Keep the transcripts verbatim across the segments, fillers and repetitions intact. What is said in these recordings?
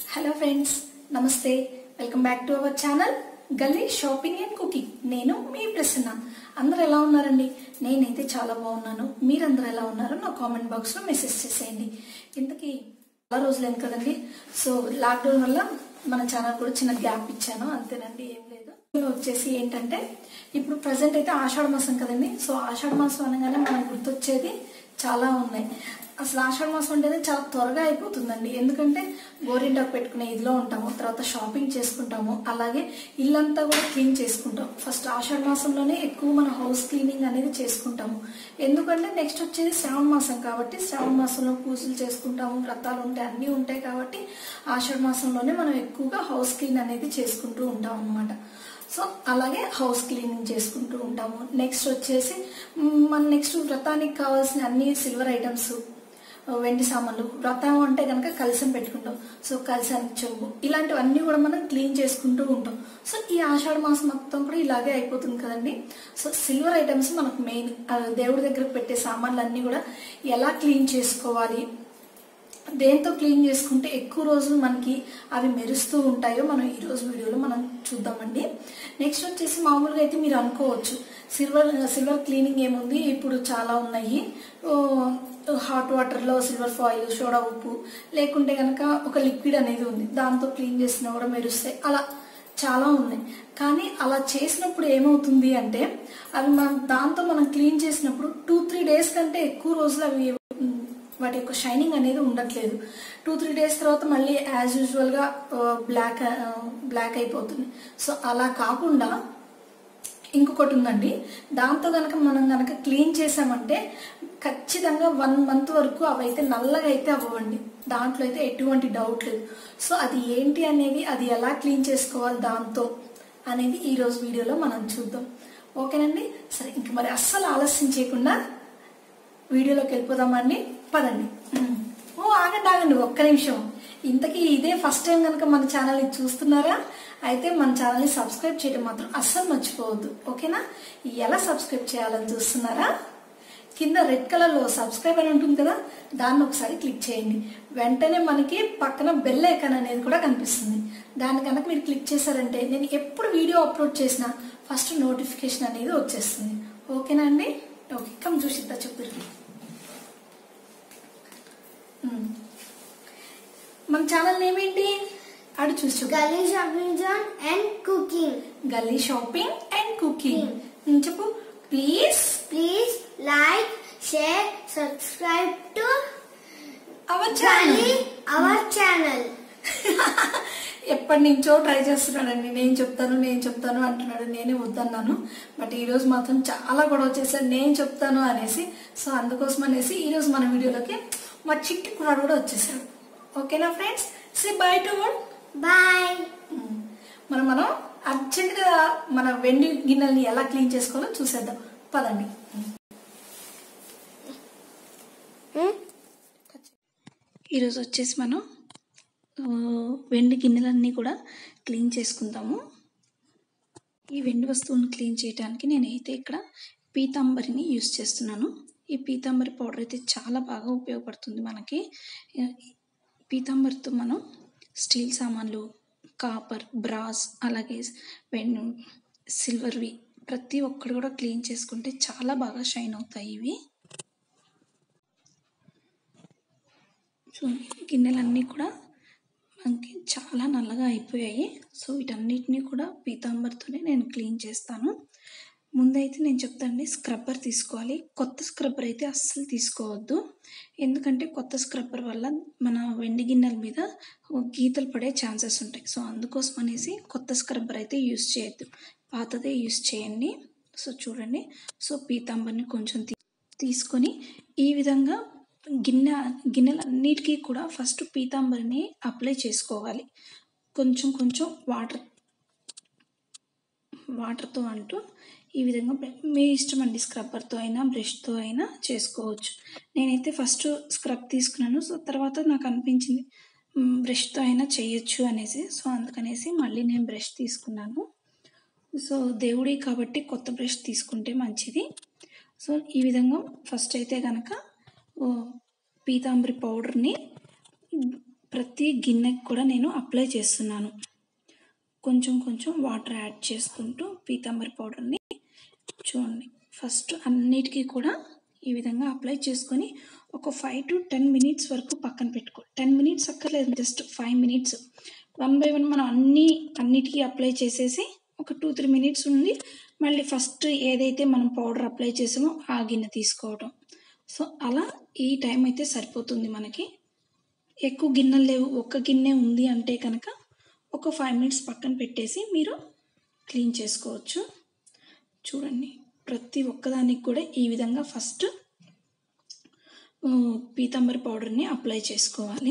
Hello friends, నమస్తే. Welcome back to our channel Galli shopping and cooking. నేను మీ ప్రసన్న. అందరూ ఎలా ఉన్నారండి? నేనైతే చాలా బాగున్నాను. మీరందరూ ఎలా ఉన్నారో నా కామెంట్ బాక్స్ లో మెసేజ్ చేసేయండి. ఇంతకీ చాలా రోజులైంది కదండి. సో లాక్డౌన్ వల్ల మన ఛానల్ కూడా చిన్న గ్యాప్ ఇచ్చాను, అంతేనండి, ఏం లేదు. వచ్చేసి ఏంటంటే ఇప్పుడు ప్రజెంట్ అయితే ఆషాఢ మాసం కదండి. సో ఆషాఢ మాసం అనగానే మనకు గుర్తొచ్చేది చాలా ఉన్నాయి. అసలు ఆషాఢ మాసం అంటేనే చాలా త్వరగా అయిపోతుందండి. ఎందుకంటే గోరింటాకు పెట్టుకునే ఇదిలో ఉంటాము, తర్వాత షాపింగ్ చేసుకుంటాము, అలాగే ఇల్లంతా కూడా క్లీన్ చేసుకుంటాం. ఫస్ట్ ఆషాఢ మాసంలోనే ఎక్కువ మన హౌస్ క్లీనింగ్ అనేది చేసుకుంటాము. ఎందుకంటే నెక్స్ట్ వచ్చేది శ్రావణ మాసం కాబట్టి శ్రావణ మాసంలో పూజలు చేసుకుంటాము, వ్రతాలు ఉంటాయి, అన్నీ ఉంటాయి కాబట్టి ఆషాఢ మాసంలోనే మనం ఎక్కువగా హౌస్ క్లీన్ అనేది చేసుకుంటూ ఉంటాం అన్నమాట. సో అలాగే హౌస్ క్లీనింగ్ చేసుకుంటూ ఉంటాము. నెక్స్ట్ వచ్చేసి మన నెక్స్ట్ వ్రతానికి కావాల్సిన అన్ని సిల్వర్ ఐటమ్స్, వెండి సామాన్లు, వ్రతం అంటే కనుక కలసం పెట్టుకుంటాం. సో కలసానికి చెంబు, ఇలాంటివన్నీ కూడా మనం క్లీన్ చేసుకుంటూ ఉంటాం. సో ఈ ఆషాఢ మాసం మొత్తం కూడా ఇలాగే అయిపోతుంది కదండి. సో సిల్వర్ ఐటమ్స్ మనకు మెయిన్. దేవుడి దగ్గరకు పెట్టే సామాన్లు అన్ని కూడా ఎలా క్లీన్ చేసుకోవాలి, దేంతో క్లీన్ చేసుకుంటే ఎక్కువ రోజులు మనకి అవి మెరుస్తూ ఉంటాయో మనం ఈ రోజు వీడియోలో మనం చూద్దామండి. నెక్స్ట్ వచ్చేసి మామూలుగా అయితే మీరు అనుకోవచ్చు సిల్వర్ సిల్వర్ క్లీనింగ్ ఏముంది, ఇప్పుడు చాలా ఉన్నాయి. హాట్ వాటర్లో సిల్వర్ ఫాయిల్, సోడా ఉప్పు, లేకుంటే కనుక ఒక లిక్విడ్ అనేది ఉంది, దాంతో క్లీన్ చేసినా కూడా మెరుస్తాయి, అలా చాలా ఉన్నాయి. కానీ అలా చేసినప్పుడు ఏమవుతుంది అంటే అవి మనం దాంతో మనం క్లీన్ చేసినప్పుడు టూ త్రీ డేస్ కంటే ఎక్కువ రోజులు అవి వాటి యొక్క షైనింగ్ అనేది ఉండట్లేదు. టూ త్రీ డేస్ తర్వాత మళ్ళీ యాజ్ యూజువల్ గా బ్లాక్ బ్లాక్ అయిపోతుంది. సో అలా కాకుండా ఇంకొకటి ఉందండి, దాంతో కనుక మనం కనుక క్లీన్ చేసామంటే ఖచ్చితంగా వన్ మంత్ వరకు అవైతే నల్లగా అయితే అవ్వండి, దాంట్లో అయితే ఎటువంటి డౌట్ లేదు. సో అది ఏంటి అనేది, అది ఎలా క్లీన్ చేసుకోవాలి దాంతో అనేది ఈ రోజు వీడియోలో మనం చూద్దాం. ఓకేనండి. సరే, ఇంక మరి అస్సలు ఆలస్యం చేయకుండా వీడియోలోకి వెళ్ళిపోదామండి. పదండి. ఓ ఆగండి ఆగండి ఒక్క నిమిషం. ఇంతకీ ఇదే ఫస్ట్ టైం కనుక మన ఛానల్ని చూస్తున్నారా అయితే మన ఛానల్ని సబ్స్క్రైబ్ చేయడం మాత్రం అస్సలు మర్చిపోవద్దు. ఓకేనా? ఎలా సబ్స్క్రైబ్ చేయాలని చూస్తున్నారా? కింద రెడ్ కలర్ లో సబ్స్క్రైబ్ అని ఉంటుంది కదా, దాన్ని ఒకసారి క్లిక్ చేయండి. వెంటనే మనకి పక్కన బెల్ ఐకాన్ అనేది కూడా కనిపిస్తుంది. దాన్ని కనుక మీరు క్లిక్ చేశారంటే నేను ఎప్పుడు వీడియో అప్లోడ్ చేసినా ఫస్ట్ నోటిఫికేషన్ అనేది వచ్చేస్తుంది. ఓకేనా అండి? ఓకే, కమ్ చూసిద్దా చెప్తారు. మన ఛానల్ నేమ్ ఏంటి? అడు చూసి Galli shopping and cooking. Galli shopping and cooking చెప్పు. Please please like, share, subscribe to our channel. Our channel ఎప్పటి నుంచో ట్రై చేస్తున్నాడండి. నేను చెప్తాను నేను చెప్తాను అంటున్నాడు, నేనే వద్దన్నాను. బట్ ఈ రోజు మాత్రం చాలా గొడవ చేశాడు నేను చెప్తాను అనేసి. సో అందుకోసం అనేసి ఈ రోజు మన వీడియోలోకి మా చిట్టి కుర్రాడు కూడా వచ్చేసాడు. ఓకేనా friends? Say bye to one. Bye. మనం మనం అర్జెంట్గా మన వెండి గిన్నెల్ని ఎలా క్లీన్ చేసుకోవాలో చూసేద్దాం. పదండి. ఈరోజు వచ్చేసి మనం వెండి గిన్నెలన్నీ కూడా క్లీన్ చేసుకుందాము. ఈ వెండి వస్తువులను క్లీన్ చేయడానికి నేనైతే ఇక్కడ పీతాంబరిని యూస్ చేస్తున్నాను. ఈ పీతాంబరి పౌడర్ అయితే చాలా బాగా ఉపయోగపడుతుంది మనకి. పీతాంబరితో మనం స్టీల్ సామాన్లు, కాపర్, బ్రాస్, అలాగే వెండి, సిల్వర్వి ప్రతి ఒక్కటి కూడా క్లీన్ చేసుకుంటే చాలా బాగా షైన్ అవుతాయి ఇవి. సో గిన్నెలన్నీ కూడా మనకి చాలా నల్లగా అయిపోయాయి. సో వీటన్నిటిని కూడా పీతాంబరితోనే నేను క్లీన్ చేస్తాను. ముందైతే నేను చెప్తానండి, స్క్రబ్బర్ తీసుకోవాలి. కొత్త స్క్రబ్బర్ అయితే అస్సలు తీసుకోవద్దు. ఎందుకంటే కొత్త స్క్రబ్బర్ వల్ల మన వెండి గిన్నెల మీద గీతలు పడే ఛాన్సెస్ ఉంటాయి. సో అందుకోసం అనేసి కొత్త స్క్రబ్బర్ అయితే యూస్ చేయొద్దు, పాతదే యూస్ చేయండి. సో చూడండి, సో పీతాంబరిని కొంచెం తీసుకొని ఈ విధంగా గిన్నె గిన్నెలన్నిటికీ కూడా ఫస్ట్ పీతాంబరిని అప్లై చేసుకోవాలి. కొంచెం కొంచెం వాటర్ వాటర్తో అంటూ ఈ విధంగా మీ ఇష్టం అండి, స్క్రబ్బర్తో అయినా బ్రష్తో అయినా చేసుకోవచ్చు. నేనైతే ఫస్ట్ స్క్రబ్ తీసుకున్నాను. సో తర్వాత నాకు అనిపించింది బ్రష్తో అయినా చేయొచ్చు అనేసి. సో అందుకనేసి మళ్ళీ నేను బ్రష్ తీసుకున్నాను. సో దేవుడి కాబట్టి కొత్త బ్రష్ తీసుకుంటే మంచిది. సో ఈ విధంగా ఫస్ట్ అయితే కనుక పీతాంబరి పౌడర్ని ప్రతి గిన్నెకి కూడా నేను అప్లై చేస్తున్నాను. కొంచెం కొంచెం వాటర్ యాడ్ చేసుకుంటూ పీతాంబరి పౌడర్ని చూడండి ఫస్ట్ అన్నిటికీ కూడా ఈ విధంగా అప్లై చేసుకొని ఒక ఫైవ్ టు టెన్ మినిట్స్ వరకు పక్కన పెట్టుకో. టెన్ మినిట్స్ అక్కర్లేదు, just five minutes one by one మనం అన్నీ అన్నిటికీ అప్లై చేసేసి ఒక టూ త్రీ మినిట్స్ ఉండి మళ్ళీ ఫస్ట్ ఏదైతే మనం పౌడర్ అప్లై చేసామో ఆ గిన్నె తీసుకోవడం. సో అలా ఈ టైం అయితే సరిపోతుంది మనకి. ఎక్కువ గిన్నెలు లేవు, ఒక్క గిన్నె ఉంది అంటే కనుక ఒక ఫైవ్ మినిట్స్ పక్కన పెట్టేసి మీరు క్లీన్ చేసుకోవచ్చు. చూడండి ప్రతి ఒక్కదానికి కూడా ఈ విధంగా ఫస్ట్ పీతాంబరి పౌడర్ని అప్లై చేసుకోవాలి.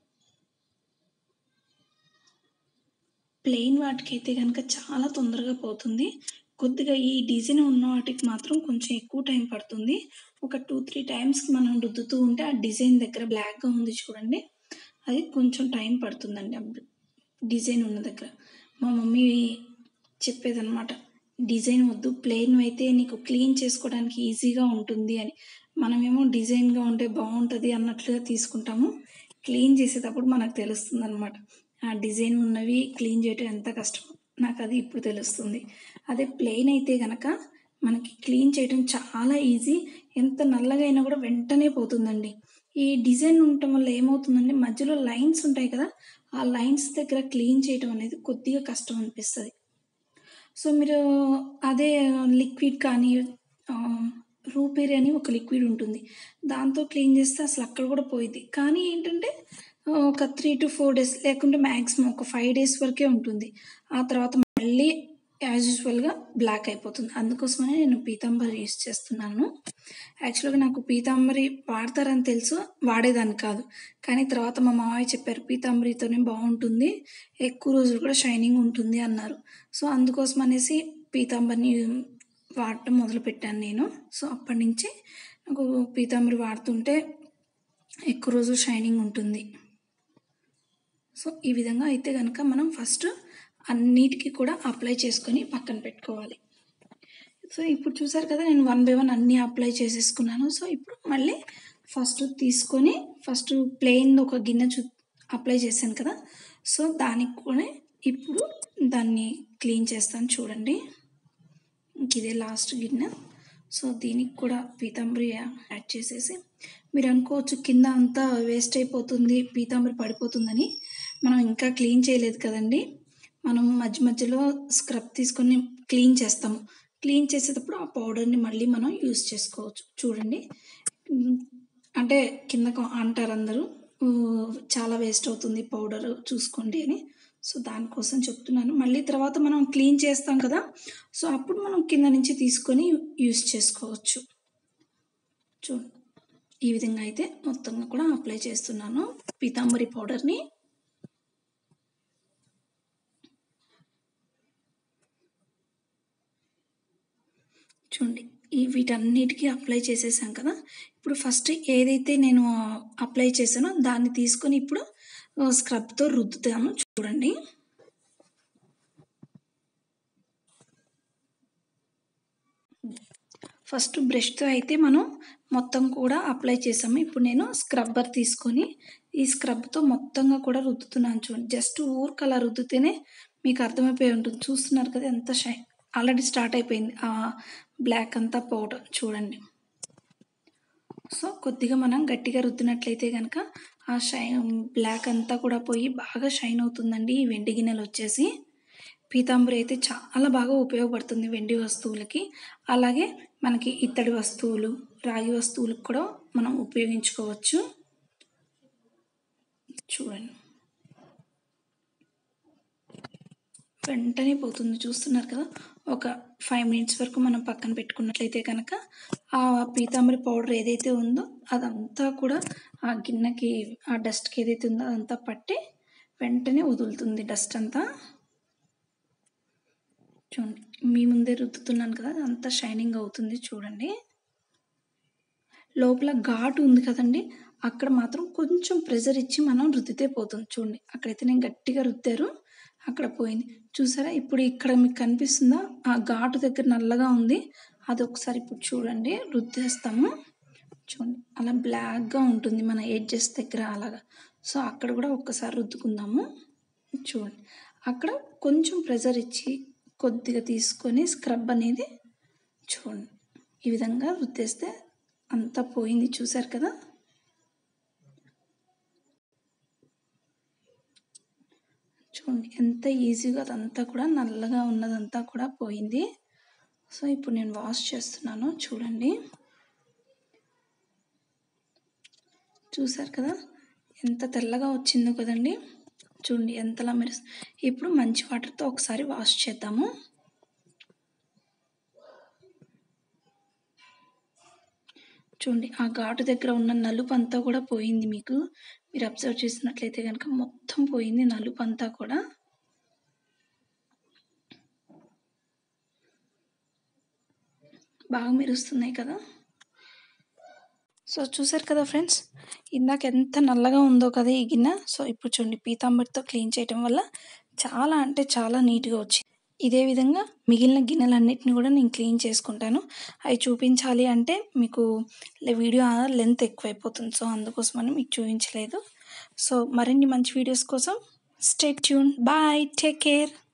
ప్లెయిన్ వాటికైతే కనుక చాలా తొందరగా పోతుంది. కొద్దిగా ఈ డిజైన్ ఉన్న వాటికి మాత్రం కొంచెం ఎక్కువ టైం పడుతుంది. ఒక టూ త్రీ టైమ్స్కి మనం రుద్దుతూ ఉంటే ఆ డిజైన్ దగ్గర బ్లాక్గా ఉంది చూడండి, అది కొంచెం టైం పడుతుందండి. డిజైన్ ఉన్న దగ్గర మా మమ్మీ చెప్పేదన్నమాట, డిజైన్ వద్దు, ప్లెయిన్ అయితే నీకు క్లీన్ చేసుకోవడానికి ఈజీగా ఉంటుంది అని. మనమేమో డిజైన్గా ఉంటే బాగుంటుంది అన్నట్లుగా తీసుకుంటాము. క్లీన్ చేసేటప్పుడు మనకు తెలుస్తుంది అనమాట, ఆ డిజైన్ ఉన్నవి క్లీన్ చేయడం ఎంత కష్టం. నాకు అది ఇప్పుడు తెలుస్తుంది. అదే ప్లెయిన్ అయితే కనుక మనకి క్లీన్ చేయడం చాలా ఈజీ. ఎంత నల్లగా అయినా కూడా వెంటనే పోతుందండి. ఈ డిజైన్ ఉండటం వల్ల ఏమవుతుందంటే మధ్యలో లైన్స్ ఉంటాయి కదా, ఆ లైన్స్ దగ్గర క్లీన్ చేయడం అనేది కొద్దిగా కష్టం అనిపిస్తుంది. సో మీరు అదే లిక్విడ్ కానీ రూపేరి అని ఒక లిక్విడ్ ఉంటుంది, దాంతో క్లీన్ చేస్తే అసలు అక్కడ కూడా పోయింది. కానీ ఏంటంటే ఒక త్రీ టు ఫోర్ డేస్ లేకుంటే మ్యాక్సిమం ఒక ఫైవ్ డేస్ వరకే ఉంటుంది. ఆ తర్వాత మళ్ళీ యాజ్ యూజువల్గా బ్లాక్ అయిపోతుంది. అందుకోసమనే నేను పీతాంబరి యూస్ చేస్తున్నాను. యాక్చువల్గా నాకు పీతాంబరి వాడతారని తెలుసు, వాడేదాన్ని కాదు. కానీ తర్వాత మా మామయ్య చెప్పారు పీతాంబరితోనే బాగుంటుంది, ఎక్కువ రోజులు కూడా షైనింగ్ ఉంటుంది అన్నారు. సో అందుకోసం అనేసి పీతాంబరిని వాడటం మొదలుపెట్టాను నేను. సో అప్పటి నుంచి నాకు పీతాంబరి వాడుతుంటే ఎక్కువ రోజులు షైనింగ్ ఉంటుంది. సో ఈ విధంగా అయితే కనుక మనం ఫస్ట్ అన్నిటికీ కూడా అప్లై చేసుకొని పక్కన పెట్టుకోవాలి. సో ఇప్పుడు చూసారు కదా, నేను వన్ బై వన్ అన్నీ అప్లై చేసేసుకున్నాను. సో ఇప్పుడు మళ్ళీ ఫస్ట్ తీసుకొని ఫస్ట్ ప్లెయిన్ ఒక గిన్నె చూ అప్లై చేశాను కదా, సో దానికి కూడా ఇప్పుడు దాన్ని క్లీన్ చేస్తాను. చూడండి ఇదే లాస్ట్ గిన్నె. సో దీనికి కూడా పీతాంబరి యాడ్ చేసేసి, మీరు అనుకోవచ్చు కింద అంతా వేస్ట్ అయిపోతుంది, పీతాంబరి పడిపోతుందని. మనం ఇంకా క్లీన్ చేయలేదు కదండి, మనం మధ్య మధ్యలో స్క్రబ్ తీసుకొని క్లీన్ చేస్తాము. క్లీన్ చేసేటప్పుడు ఆ పౌడర్ని మళ్ళీ మనం యూస్ చేసుకోవచ్చు. చూడండి అంటే కిందకు అంటారు అందరూ చాలా వేస్ట్ అవుతుంది పౌడర్ చూసుకోండి అని. సో దానికోసం చెప్తున్నాను. మళ్ళీ తర్వాత మనం క్లీన్ చేస్తాం కదా, సో అప్పుడు మనం కింద నుంచి తీసుకొని యూస్ చేసుకోవచ్చు. చూడండి ఈ విధంగా అయితే మొత్తంగా కూడా అప్లై చేస్తున్నాను పీతాంబరి పౌడర్ని. చూడండి ఈ వీటన్నిటికీ అప్లై చేసేసాం కదా. ఇప్పుడు ఫస్ట్ ఏదైతే నేను అప్లై చేశానో దాన్ని తీసుకొని ఇప్పుడు స్క్రబ్తో రుద్దుతాను. చూడండి ఫస్ట్ బ్రష్తో అయితే మనం మొత్తం కూడా అప్లై చేసాము. ఇప్పుడు నేను స్క్రబ్బర్ తీసుకొని ఈ స్క్రబ్తో మొత్తంగా కూడా రుద్దుతున్నాను. చూడండి జస్ట్ ఊరికి అలా రుద్దితేనే మీకు అర్థమైపోయి ఉంటుంది. చూస్తున్నారు కదా ఎంత షై ఆల్రెడీ స్టార్ట్ అయిపోయింది ఆ బ్లాక్ అంతా పౌడర్. చూడండి సో కొద్దిగా మనం గట్టిగా రుద్దినట్లయితే కనుక ఆ షైన్ బ్లాక్ అంతా కూడా పోయి బాగా షైన్ అవుతుందండి. ఈ వెండి గిన్నెలు వచ్చేసి పీతాంబరి అయితే చాలా బాగా ఉపయోగపడుతుంది వెండి వస్తువులకి, అలాగే మనకి ఇత్తడి వస్తువులు రాగి వస్తువులకు కూడా మనం ఉపయోగించుకోవచ్చు. చూడండి వెంటనే పోతుంది. చూస్తున్నారు కదా, ఒక ఫైవ్ మినిట్స్ వరకు మనం పక్కన పెట్టుకున్నట్లయితే కనుక ఆ పీతాంబరి పౌడర్ ఏదైతే ఉందో అదంతా కూడా ఆ గిన్నెకి ఆ డస్ట్కి ఏదైతే ఉందో అదంతా పట్టి వెంటనే వదులుతుంది డస్ట్ అంతా. చూడండి మీ ముందే రుద్దుతున్నాను కదా, అంతా షైనింగ్ అవుతుంది. చూడండి లోపల ఘాటు ఉంది కదండి, అక్కడ మాత్రం కొంచెం ప్రెజర్ ఇచ్చి మనం రుద్దితే పోతుంది. చూడండి అక్కడైతే నేను గట్టిగా రుద్దారు, అక్కడ పోయింది. చూసారా ఇప్పుడు ఇక్కడ మీకు కనిపిస్తుందా ఆ ఘాటు దగ్గర నల్లగా ఉంది, అది ఒకసారి ఇప్పుడు చూడండి రుద్దేస్తాము. చూడండి అలా బ్లాక్గా ఉంటుంది మన ఎడ్జెస్ దగ్గర అలాగా. సో అక్కడ కూడా ఒక్కసారి రుద్దుకుందాము. చూడండి, అక్కడ కొంచెం ప్రెజర్ ఇచ్చి కొద్దిగా తీసుకొని స్క్రబ్ అనేది చూడండి ఈ విధంగా రుద్దేస్తే అంతా పోయింది. చూసారు కదా, చూడండి ఎంత ఈజీగా అదంతా కూడా నల్లగా ఉన్నదంతా కూడా పోయింది. సో ఇప్పుడు నేను వాష్ చేస్తున్నాను. చూడండి, చూసారు కదా ఎంత తెల్లగా వచ్చిందో కదండి. చూడండి ఎంతలా మెరుసు. ఇప్పుడు మంచి వాటర్తో ఒకసారి వాష్ చేద్దాము. చూడండి ఆ ఘాటు దగ్గర ఉన్న నలుపు అంతా కూడా పోయింది. మీకు మీరు అబ్జర్వ్ చేసినట్లయితే కనుక మొత్తం పోయింది నలుపు అంతా కూడా. బాగా మెరుస్తున్నాయి కదా. సో చూసారు కదా ఫ్రెండ్స్, ఇందాక ఎంత నల్లగా ఉందో కదా ఈ గిన్నె. సో ఇప్పుడు చూడండి పీతాంబరితో క్లీన్ చేయటం వల్ల చాలా అంటే చాలా నీట్గా వచ్చింది. ఇదే విధంగా మిగిలిన గిన్నెలన్నిటిని కూడా నేను క్లీన్ చేసుకుంటాను. అవి చూపించాలి అంటే మీకు వీడియో లెంత్ ఎక్కువైపోతుంది. సో అందుకోసమని మీకు చూపించలేదు. సో మరిన్ని మంచి వీడియోస్ కోసం stay tune. Bye, take care.